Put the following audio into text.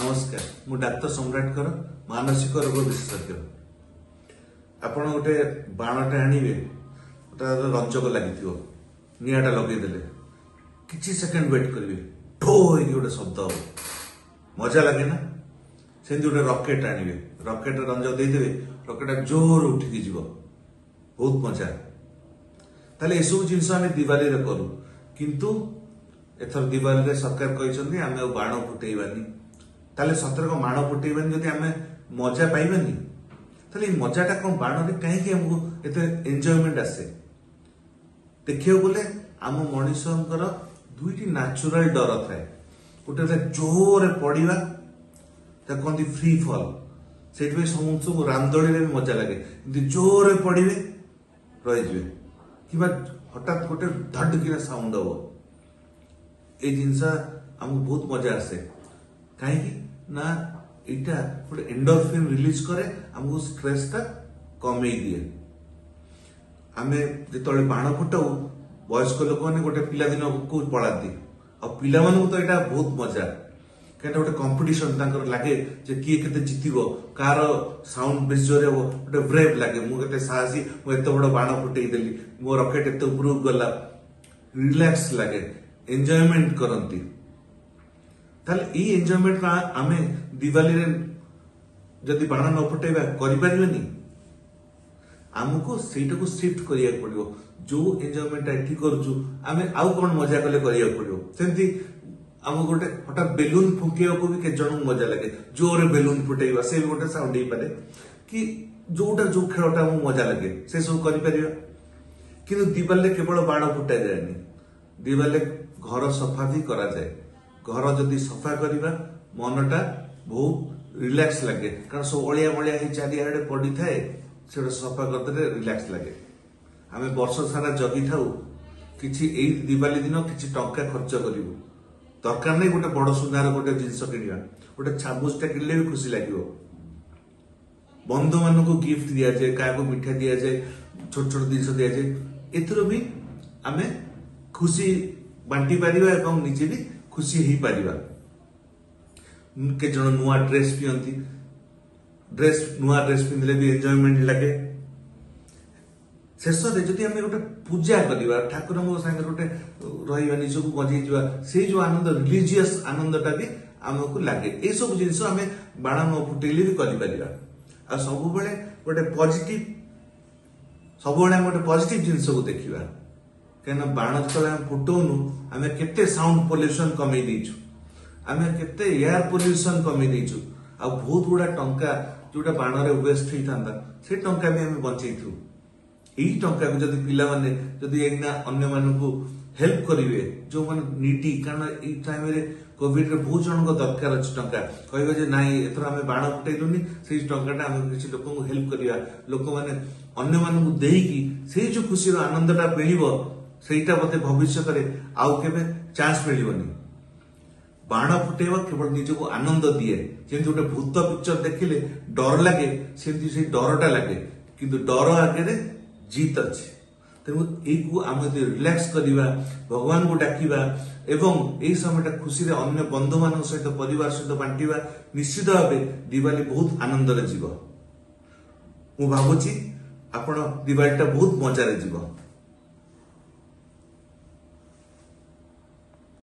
नमस्कार मु डाक्टर सम्राटकर मानसिक रोग विशेषज्ञ। आपण गोटे बाणटे आनिबे रंजक लगी निआटा लगेदेले किछि सेकेंड वेट करेंगे ठो गोटे शब्द हम मजा लगे ना। से गोटे रकेट आनिबे रकेट रंजक देदेवे रकेट जोर उठिकी जीव बहुत मजा। ताले एसबू जिनस आम दिवाली रे करू किंतु एथर दिवाली रे सरकार कहते आम बाण फुटेबानी। ताले सतर को बाण फुटेबानी जदि आम मजा पाइबानी ताले मजाटा कौन बाण रे कहीं हमको एते एंजॉयमेंट आसे। देखियो बोले आम मनुष्यंकर दुईटी नेचुरल डर थाए गोटे जोर पड़ा कहते फ्री फॉल से समस्त रामदोली में मजा लगे जोर पड़े रही कि हठात गोटे धड कि साउंड हम ये जिनस आमको बहुत मजा आसे कहीं ना यहाँ गोटे एंडोर्फिन रिलीज करे आमको स्ट्रेस टा कमे दिए। आम जो बाण फुटाऊ वयस्क लोक मैंने गोटे पिलादिन को पलाती आ पिला तो यहाँ बहुत मजा कहीं गोटे कंपटीशन लगे किए के जितब कार साउंड बेस जोर हम गोटे ब्रेव लगे मुझे साहसी मुझे बड़ बाण फुटे देली मो रकेट एत उपरକୁ गला रिलैक्स लगे एंजॉयमेंट करती। ताले ये एंजॉयमेंट आम दिवाली रे जदि बाण न फुटेबा करिपारिबेनी आमको सेटा को शिफ्ट करिया पड़िबो। जो एंजॉयमेंट एठी करजु आमे आउ कोन मजा कले करिया पड़िबो। सेंती आम गोटे हठात बेलून फुंकेया को भी के जण मजा लगे जोरे बेलून फुटेबा से भी गोटे साउंड ही पारे कि जोटा जो खेलटा हमको मजा लगे से सब करि परिबा। किंतु दिवाली केवल बाण फुटा जाएनी दिवाली घर सफा भी करा जाए। घर जदि सफा करवा मनटा बहुत रिलैक्स लगे कारण सब अलिया मलिया चारिआडे पड़ी थाए से सफा करदे रिलैक्स लगे। आम वर्ष सारा जगी थाऊ किछि एई दिवाली दिन किछि टंका खर्च करिवो दरकार नहीं गोटे बड़ सुनार गोटे जिनस किणवा गोटे छामुचटा किणले भी खुशी लगे। बंधु मान को गिफ्ट दि जाए क्या मिठा दि जाए छोट छोट जिन दि जाए एथर भी आम खुशी बांटी पारिबा एवं निजे भी खुशी ही पारिबा। के जन नुआ ड्रेस पियंती नुआ ड्रेस पिंधले भी एंजॉयमेंट लगे। शेष जदि आम गोटे पूजा करवा ठाकुर सागर गोटे रहा निजक बजे से जो आनंद रिलीजियस आनंदटा भी आमको लगे। ये सब जिन आम बाण न फुटेले भी कर सब गोटे पॉजिटिव सब गोटे पॉजिटिव जिनस को देखा कहीं बाण जो फुटाऊनु आम के साउंड पोल्यूशन कमे देचु आम के एयर पोल्यूशन कमे देचु आ बहुत गुड़ा टंका जोटा बाण वेस्ट होता से टंका भी आम बचेथु। यही टंका को जदि पिला माने जदि अन्य मानकु हेल्प करिवे जो माने नीडी कारण ए टाइम रे कोविड रे बहुत जन को दरकार अछि टंका कहबे जे नाही एथर आमे बाण फुटैलुनी से टंकाटा आमे किछि लोक को हेल्प करिया लोक माने अन्य मानकु देईकी से जो खुशी रो आनंदटा मिलिबो सेटा मते भविष्य रे आउ केबे चांस मिलिबोनी। बाण फुटेबा केवल निजको आनंद दिए जेंति गोटे भूत पिक्चर देखिले डर लागे सेंति से डरटा लागे किंतु डर आगे जीत अच्छे। तेणु यू आम रिलैक्स करवा भगवान को डाकिबा एवं यही समय खुशी अन्य बंधु मान सहित परिवार सहित बांटिबा निश्चित भाव दिवाली बहुत आनंद जीव। मु भावुची आपण दिवाली बहुत मजा जीव।